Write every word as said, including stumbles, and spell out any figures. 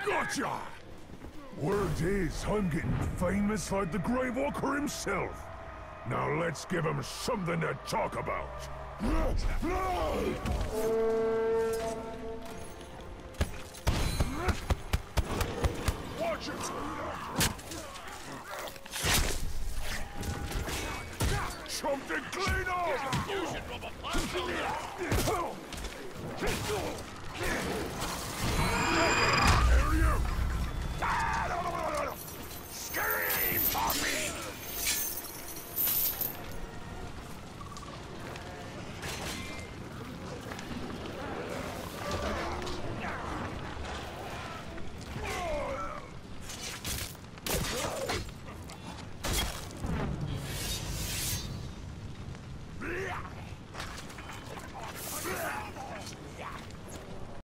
Gotcha! Word is, I'm getting famous like the Grey Walker himself. Now let's give him something to talk about. Watch it! Something clean off!